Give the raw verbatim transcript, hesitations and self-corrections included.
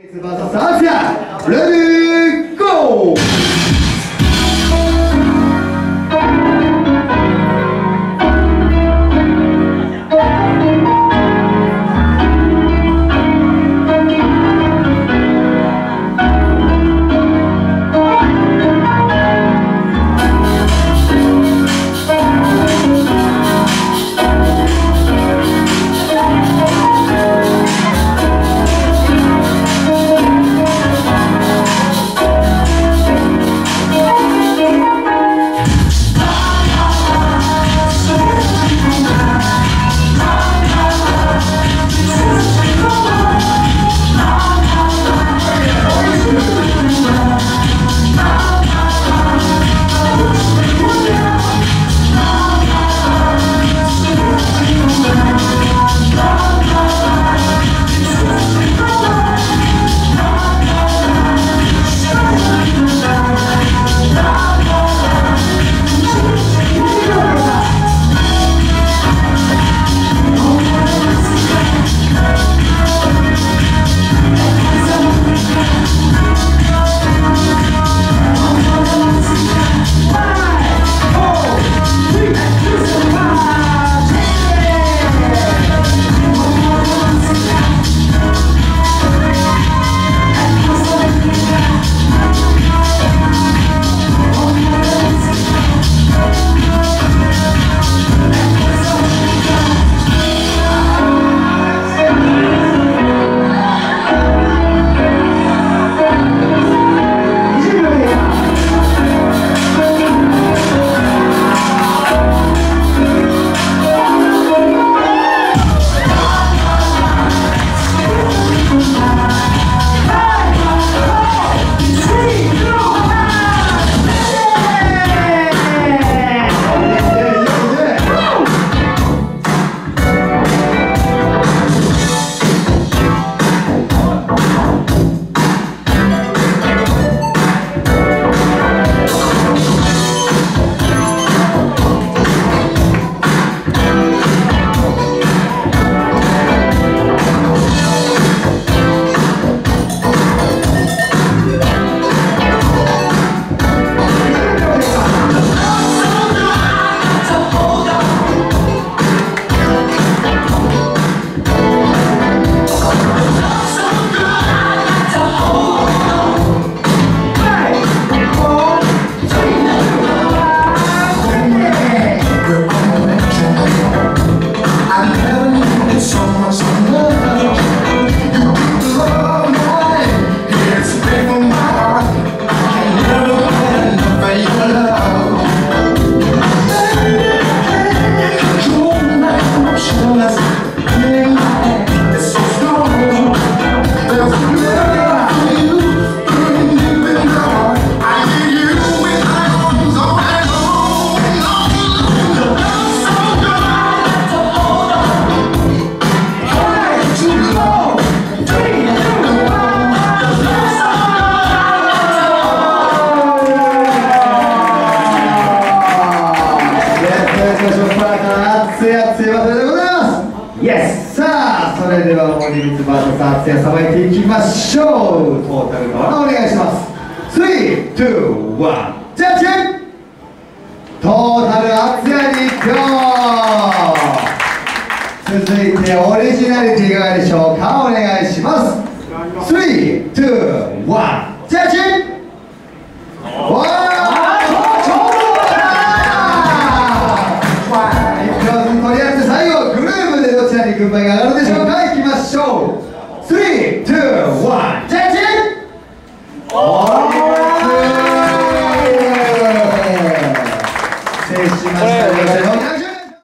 バーサスアジアレディーゴー。さあ、それでは森光 ブイエス 厚也さばいていきましょう。トータルからお願いします。スリー、ツー、ワン、ジャッジ。トータル厚也に行こう。続いてオリジナリティいかがでしょうか。お願いします。スリー、ツー、ワン、ジャッジ。わー、軍配が上がるでしょうか。いきましょう。スリー、ツー、ワン、ジャッジ。